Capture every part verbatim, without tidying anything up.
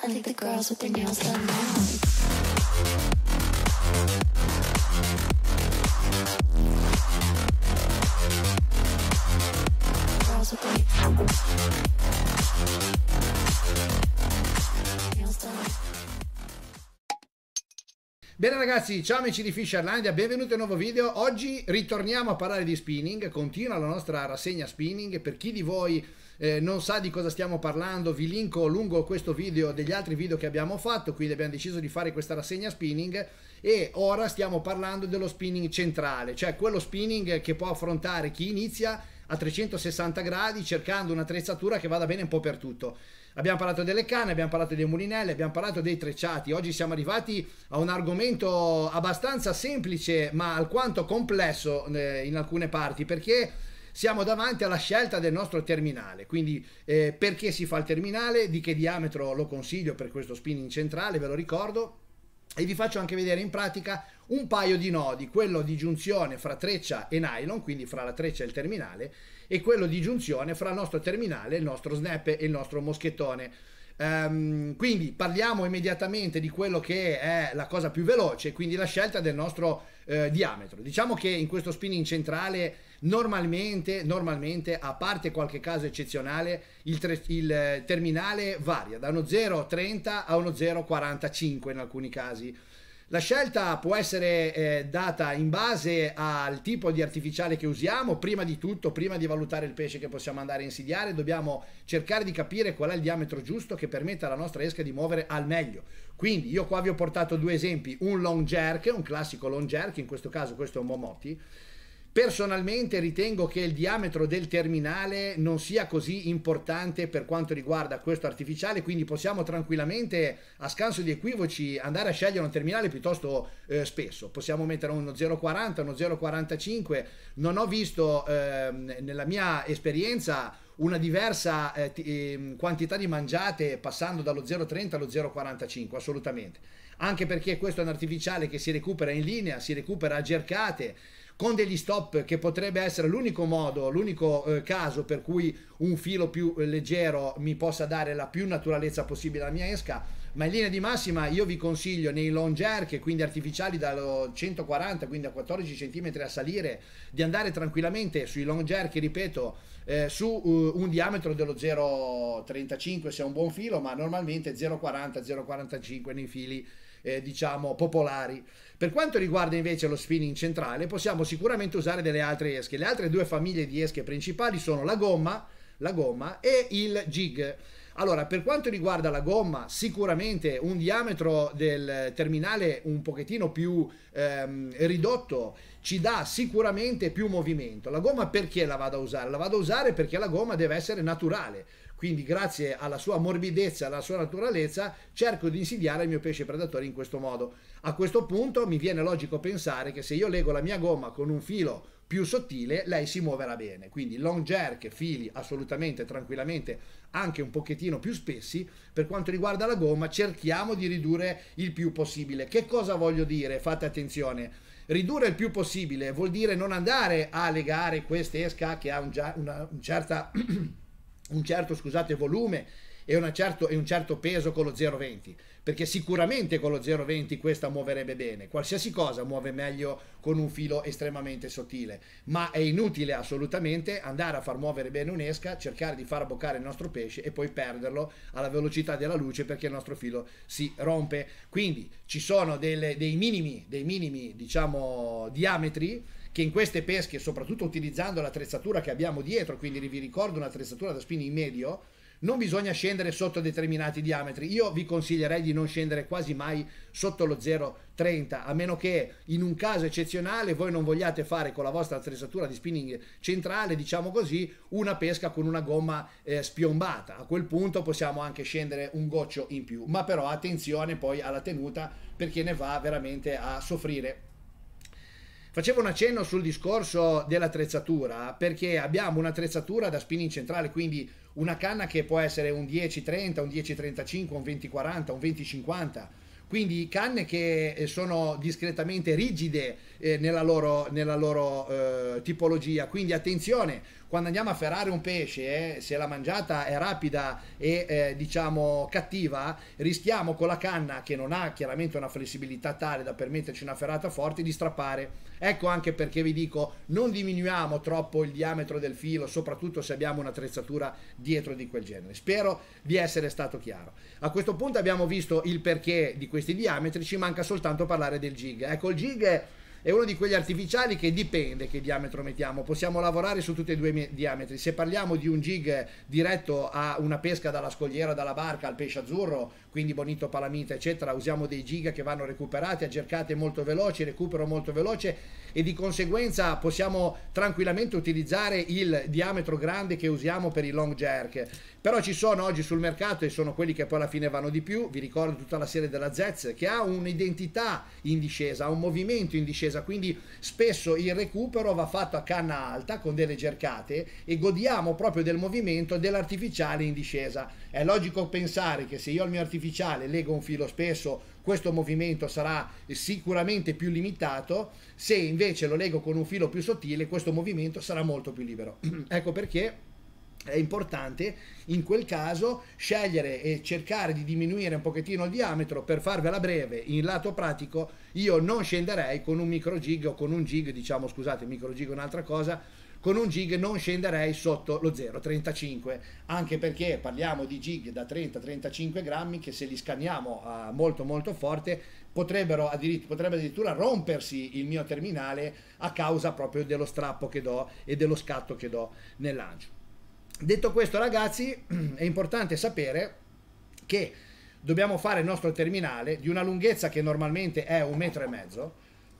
I think the girls with their nails done now. Girls with their nails done. Bene ragazzi, ciao amici di Fisherlandia, benvenuti a un nuovo video. Oggi ritorniamo a parlare di spinning, continua la nostra rassegna spinning. Per chi di voi eh, non sa di cosa stiamo parlando, vi linko lungo questo video degli altri video che abbiamo fatto, quindi abbiamo deciso di fare questa rassegna spinning e ora stiamo parlando dello spinning centrale, cioè quello spinning che può affrontare chi inizia a trecentosessanta gradi cercando un'attrezzatura che vada bene un po' per tutto. Abbiamo parlato delle canne, abbiamo parlato dei mulinelli, abbiamo parlato dei trecciati. Oggi siamo arrivati a un argomento abbastanza semplice ma alquanto complesso eh, in alcune parti, perché siamo davanti alla scelta del nostro terminale. Quindi eh, perché si fa il terminale, di che diametro lo consiglio per questo spinning centrale, ve lo ricordo. E vi faccio anche vedere in pratica un paio di nodi, quello di giunzione fra treccia e nylon, quindi fra la treccia e il terminale, e quello di giunzione fra il nostro terminale, il nostro snap e il nostro moschettone. Um, quindi parliamo immediatamente di quello che è la cosa più veloce, quindi la scelta del nostro eh, diametro. Diciamo che in questo spinning centrale normalmente, normalmente a parte qualche caso eccezionale, il, il terminale varia da uno zero virgola trenta a uno zero virgola quarantacinque in alcuni casi. La scelta può essere eh, data in base al tipo di artificiale che usiamo. Prima di tutto, prima di valutare il pesce che possiamo andare a insidiare, dobbiamo cercare di capire qual è il diametro giusto che permetta alla nostra esca di muovere al meglio. Quindi io qua vi ho portato due esempi, un long jerk, un classico long jerk, in questo caso questo è un Momotti. Personalmente ritengo che il diametro del terminale non sia così importante per quanto riguarda questo artificiale, quindi possiamo tranquillamente, a scanso di equivoci, andare a scegliere un terminale piuttosto eh, spesso. Possiamo mettere uno zero virgola quaranta, uno zero virgola quarantacinque. Non ho visto eh, nella mia esperienza una diversa eh, quantità di mangiate passando dallo zero virgola trenta allo zero virgola quarantacinque, assolutamente. Anche perché questo è un artificiale che si recupera in linea, si recupera a gercate, con degli stop che potrebbe essere l'unico modo, l'unico eh, caso per cui un filo più eh, leggero mi possa dare la più naturalezza possibile alla mia esca. Ma in linea di massima io vi consiglio nei long jerk, quindi artificiali dallo centoquaranta, quindi a quattordici centimetri a salire, di andare tranquillamente sui long jerk, ripeto, eh, su uh, un diametro dello zero virgola trentacinque se è un buon filo, ma normalmente zero virgola quaranta, zero virgola quarantacinque nei fili Eh, diciamo popolari. Per quanto riguarda invece lo spinning centrale, possiamo sicuramente usare delle altre esche. Le altre due famiglie di esche principali sono la gomma, la gomma e il jig. Allora, per quanto riguarda la gomma, sicuramente un diametro del terminale un pochettino più ehm, ridotto ci dà sicuramente più movimento. La gomma perché la vado a usare? La vado a usare perché la gomma deve essere naturale, quindi grazie alla sua morbidezza, alla sua naturalezza, cerco di insidiare il mio pesce predatore in questo modo. A questo punto mi viene logico pensare che se io lego la mia gomma con un filo più sottile, lei si muoverà bene. Quindi long jerk, fili assolutamente tranquillamente anche un pochettino più spessi. Per quanto riguarda la gomma, cerchiamo di ridurre il più possibile. Che cosa voglio dire? Fate attenzione. Ridurre il più possibile vuol dire non andare a legare questa esca che ha un, una, un, certa, un certo scusate, volume e, una certo, e un certo peso con lo zero virgola venti, perché sicuramente con lo zero virgola venti questa muoverebbe bene. Qualsiasi cosa muove meglio con un filo estremamente sottile, ma è inutile assolutamente andare a far muovere bene un'esca, cercare di far abboccare il nostro pesce e poi perderlo alla velocità della luce perché il nostro filo si rompe. Quindi ci sono delle, dei minimi, dei minimi diciamo diametri che in queste pesche, soprattutto utilizzando l'attrezzatura che abbiamo dietro, quindi vi ricordo un'attrezzatura da spinning medio, non bisogna scendere sotto determinati diametri. Io vi consiglierei di non scendere quasi mai sotto lo zero virgola trenta, a meno che in un caso eccezionale voi non vogliate fare con la vostra attrezzatura di spinning centrale, diciamo così, una pesca con una gomma eh, spiombata. A quel punto possiamo anche scendere un goccio in più, ma però attenzione poi alla tenuta, perché ne va veramente a soffrire. Facevo un accenno sul discorso dell'attrezzatura perché abbiamo un'attrezzatura da spinning centrale, quindi una canna che può essere un dieci trenta, un dieci trentacinque, un venti quaranta, un venti cinquanta, quindi canne che sono discretamente rigide eh, nella loro, nella loro eh, tipologia. Quindi attenzione, quando andiamo a ferrare un pesce, eh, se la mangiata è rapida e eh, diciamo cattiva, rischiamo con la canna, che non ha chiaramente una flessibilità tale da permetterci una ferrata forte, di strappare. Ecco anche perché vi dico, non diminuiamo troppo il diametro del filo, soprattutto se abbiamo un'attrezzatura dietro di quel genere. Spero di essere stato chiaro. A questo punto abbiamo visto il perché di questi diametri, ci manca soltanto parlare del jig. Ecco, il jig è uno di quegli artificiali che dipende che diametro mettiamo, possiamo lavorare su tutti e due i diametri. Se parliamo di un jig diretto a una pesca dalla scogliera, dalla barca al pesce azzurro, quindi bonito, palamita eccetera, usiamo dei jig che vanno recuperati a cercate molto veloci, recupero molto veloce, e di conseguenza possiamo tranquillamente utilizzare il diametro grande che usiamo per i long jerk. Però ci sono oggi sul mercato, e sono quelli che poi alla fine vanno di più, vi ricordo tutta la serie della Zez, che ha un'identità in discesa, ha un movimento in discesa, quindi spesso il recupero va fatto a canna alta con delle gercate e godiamo proprio del movimento dell'artificiale in discesa. È logico pensare che se io al mio artificiale lego un filo spesso, questo movimento sarà sicuramente più limitato, se invece lo lego con un filo più sottile questo movimento sarà molto più libero. Ecco perché è importante in quel caso scegliere e cercare di diminuire un pochettino il diametro. Per farvela breve, in lato pratico io non scenderei con un micro jig o con un jig, diciamo scusate, micro jig è un'altra cosa, con un jig non scenderei sotto lo zero virgola trentacinque, anche perché parliamo di jig da trenta trentacinque grammi che se li scanniamo a molto molto forte potrebbero addirittura, potrebbe addirittura rompersi il mio terminale a causa proprio dello strappo che do e dello scatto che do nel lancio. Detto questo ragazzi, è importante sapere che dobbiamo fare il nostro terminale di una lunghezza che normalmente è un metro e mezzo.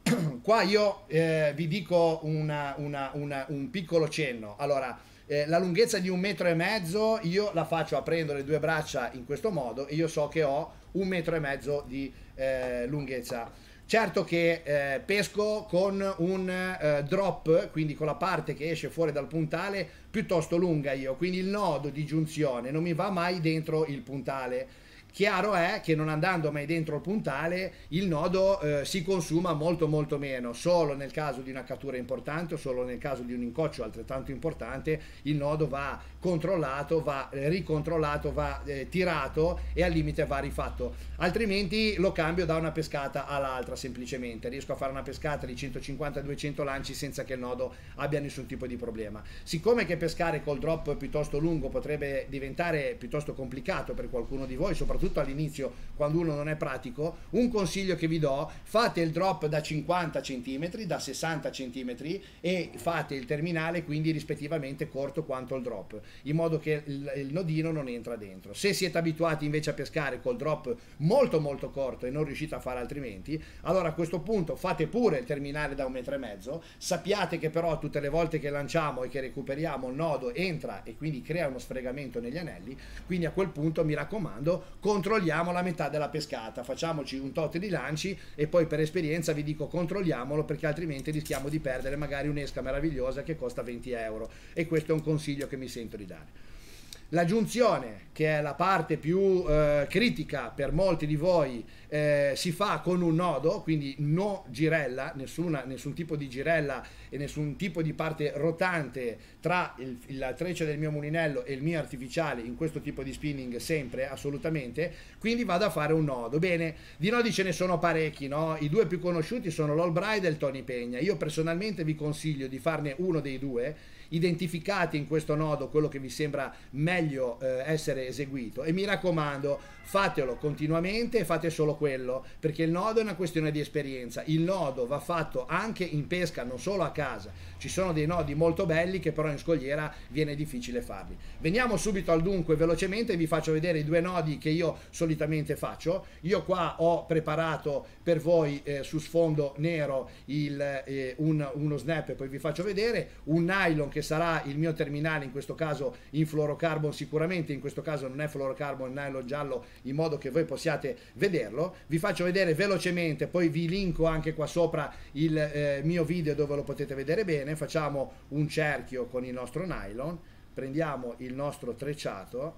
Qua io eh, vi dico una, una, una, un piccolo cenno. Allora, eh, la lunghezza di un metro e mezzo io la faccio aprendo le due braccia in questo modo e io so che ho un metro e mezzo di eh, lunghezza. Certo che eh, pesco con un eh, drop, quindi con la parte che esce fuori dal puntale piuttosto lunga io, quindi il nodo di giunzione non mi va mai dentro il puntale. Chiaro è che non andando mai dentro il puntale il nodo eh, si consuma molto molto meno. Solo nel caso di una cattura importante o solo nel caso di un incoccio altrettanto importante il nodo va controllato, va eh, ricontrollato, va eh, tirato e al limite va rifatto, altrimenti lo cambio da una pescata all'altra. Semplicemente riesco a fare una pescata di centocinquanta duecento lanci senza che il nodo abbia nessun tipo di problema. Siccome che pescare col drop piuttosto lungo potrebbe diventare piuttosto complicato per qualcuno di voi, soprattutto all'inizio quando uno non è pratico, un consiglio che vi do: fate il drop da cinquanta centimetri, da sessanta centimetri e fate il terminale quindi rispettivamente corto quanto il drop, in modo che il, il nodino non entra dentro. Se siete abituati invece a pescare col drop molto molto corto e non riuscite a fare altrimenti, allora a questo punto fate pure il terminale da un metro e mezzo. Sappiate che però tutte le volte che lanciamo e che recuperiamo il nodo entra e quindi crea uno sfregamento negli anelli, quindi a quel punto mi raccomando controlliamo la metà della pescata, facciamoci un tot di lanci e poi per esperienza vi dico controlliamolo, perché altrimenti rischiamo di perdere magari un'esca meravigliosa che costa venti euro, e questo è un consiglio che mi sento di dare. La giunzione, che è la parte più eh, critica per molti di voi, eh, si fa con un nodo, quindi no girella, nessuna, nessun tipo di girella e nessun tipo di parte rotante tra il, il treccia del mio mulinello e il mio artificiale in questo tipo di spinning, sempre, assolutamente, quindi vado a fare un nodo. Bene, di nodi ce ne sono parecchi, no? I due più conosciuti sono l'All Bride e il Tony Pegna. Io personalmente vi consiglio di farne uno dei due, identificate in questo nodo quello che vi sembra meglio eh, essere eseguito, e mi raccomando fatelo continuamente e fate solo quello, perché il nodo è una questione di esperienza. Il nodo va fatto anche in pesca, non solo a casa. Ci sono dei nodi molto belli che però in scogliera viene difficile farli. Veniamo subito al dunque velocemente, vi faccio vedere i due nodi che io solitamente faccio. Io qua ho preparato per voi eh, su sfondo nero il, eh, un, uno snap, e poi vi faccio vedere un nylon che sarà il mio terminale, in questo caso in fluorocarbon sicuramente, in questo caso non è fluorocarbon, è nylon giallo, in modo che voi possiate vederlo. Vi faccio vedere velocemente, poi vi linko anche qua sopra il eh, mio video dove lo potete vedere bene. Facciamo un cerchio con il nostro nylon, prendiamo il nostro trecciato,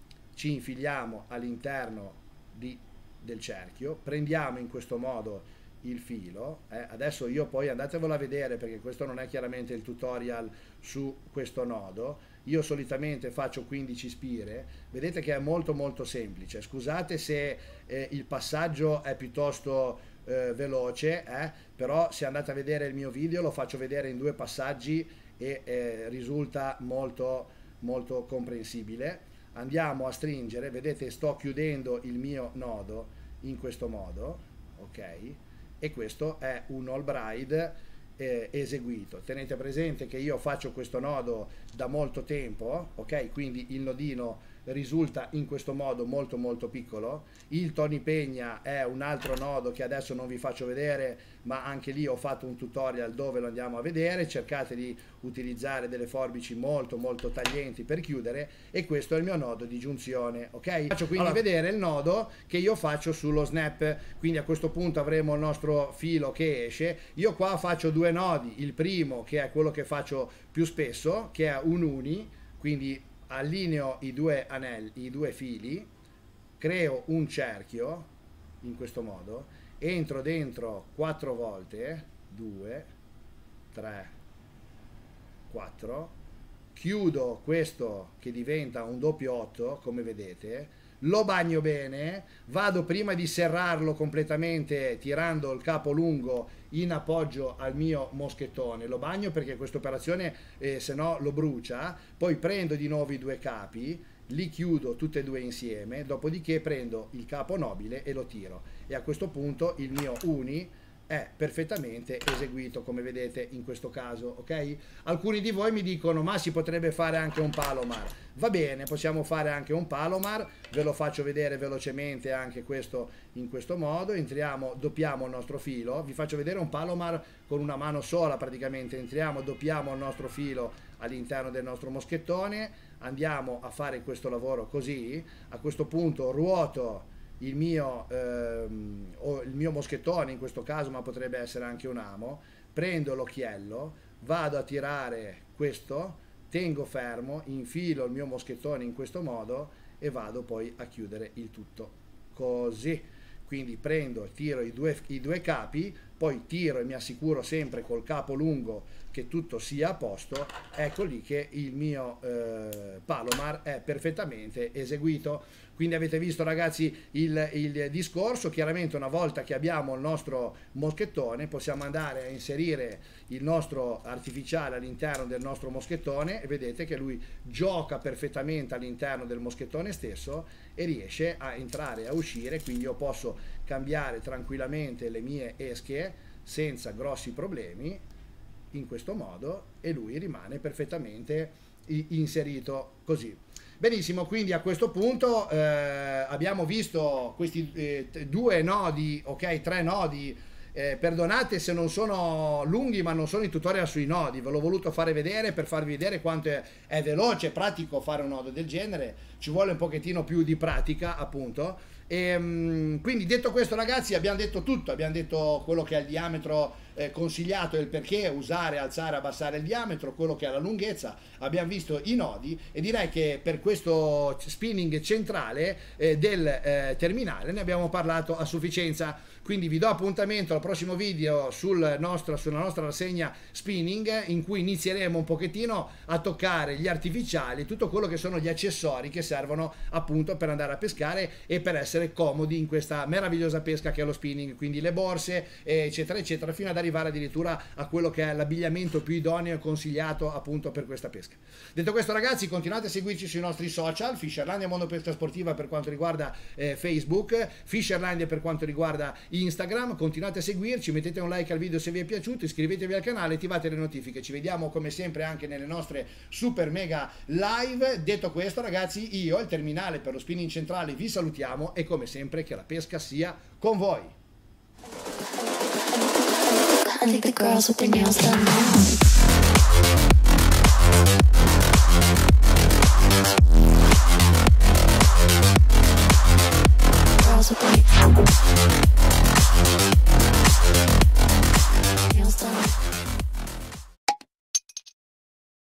ci infiliamo all'interno di, del cerchio, prendiamo in questo modo il filo, eh, adesso io poi andatevelo a vedere perché questo non è chiaramente il tutorial su questo nodo, io solitamente faccio quindici spire, vedete che è molto molto semplice, scusate se eh, il passaggio è piuttosto eh, veloce, eh, però se andate a vedere il mio video lo faccio vedere in due passaggi e eh, risulta molto molto comprensibile. Andiamo a stringere, vedete sto chiudendo il mio nodo in questo modo, ok? E questo è un all bride eh, eseguito. Tenete presente che io faccio questo nodo da molto tempo, ok? Quindi il nodino risulta in questo modo molto molto piccolo. Il Tony Pegna è un altro nodo che adesso non vi faccio vedere, ma anche lì ho fatto un tutorial dove lo andiamo a vedere. Cercate di utilizzare delle forbici molto molto taglienti per chiudere, e questo è il mio nodo di giunzione, ok? Faccio quindi allora vedere il nodo che io faccio sullo snap, quindi a questo punto avremo il nostro filo che esce. Io qua faccio due nodi, il primo che è quello che faccio più spesso, che è un uni, quindi allineo i due anelli, i due fili, creo un cerchio in questo modo, entro dentro quattro volte, due, tre, quattro, chiudo questo che diventa un doppio otto, come vedete, lo bagno bene, vado prima di serrarlo completamente tirando il capo lungo in appoggio al mio moschettone, lo bagno perché questa operazione eh, se no lo brucia, poi prendo di nuovo i due capi, li chiudo tutte e due insieme, dopodiché prendo il capo nobile e lo tiro, e a questo punto il mio uni è perfettamente eseguito, come vedete in questo caso, ok? Alcuni di voi mi dicono ma si potrebbe fare anche un palomar. Va bene, possiamo fare anche un palomar, ve lo faccio vedere velocemente anche questo in questo modo. Entriamo, doppiamo il nostro filo, vi faccio vedere un palomar con una mano sola praticamente. Entriamo, doppiamo il nostro filo all'interno del nostro moschettone, andiamo a fare questo lavoro così. A questo punto ruoto il mio, ehm, o il mio moschettone in questo caso, ma potrebbe essere anche un amo, prendo l'occhiello, vado a tirare questo, tengo fermo, infilo il mio moschettone in questo modo e vado poi a chiudere il tutto così. Quindi prendo e tiro i due, i due capi, poi tiro e mi assicuro sempre col capo lungo che tutto sia a posto. Ecco lì che il mio eh, palomar è perfettamente eseguito. Quindi avete visto ragazzi il, il discorso. Chiaramente una volta che abbiamo il nostro moschettone possiamo andare a inserire il nostro artificiale all'interno del nostro moschettone, e vedete che lui gioca perfettamente all'interno del moschettone stesso e riesce a entrare e a uscire. Quindi io posso cambiare tranquillamente le mie esche senza grossi problemi in questo modo, e lui rimane perfettamente inserito così. Benissimo, quindi a questo punto eh, abbiamo visto questi eh, due nodi, ok, tre nodi. Eh, perdonate se non sono lunghi, ma non sono i tutorial sui nodi, ve l'ho voluto fare vedere per farvi vedere quanto è, è veloce e pratico fare un nodo del genere. Ci vuole un pochettino più di pratica, appunto. E, um, quindi detto questo ragazzi, abbiamo detto tutto, abbiamo detto quello che è il diametro eh, consigliato e il perché usare, alzare, abbassare il diametro, quello che è la lunghezza, abbiamo visto i nodi, e direi che per questo spinning centrale eh, del eh, terminale ne abbiamo parlato a sufficienza. Quindi vi do appuntamento al prossimo video sul nostro, sulla nostra rassegna spinning, in cui inizieremo un pochettino a toccare gli artificiali, tutto quello che sono gli accessori che servono appunto per andare a pescare e per essere comodi in questa meravigliosa pesca che è lo spinning, quindi le borse eccetera eccetera, fino ad arrivare addirittura a quello che è l'abbigliamento più idoneo e consigliato appunto per questa pesca. Detto questo ragazzi, continuate a seguirci sui nostri social, Fisherlandia Mondo Pesca Sportiva per quanto riguarda eh, Facebook, Fisherlandia per quanto riguarda Instagram. Continuate a seguirci, mettete un like al video se vi è piaciuto, iscrivetevi al canale, attivate le notifiche. Ci vediamo come sempre anche nelle nostre super mega live. Detto questo ragazzi, io, il terminale per lo spinning centrale, vi salutiamo, e come sempre che la pesca sia con voi. I think the girls with their nails done now.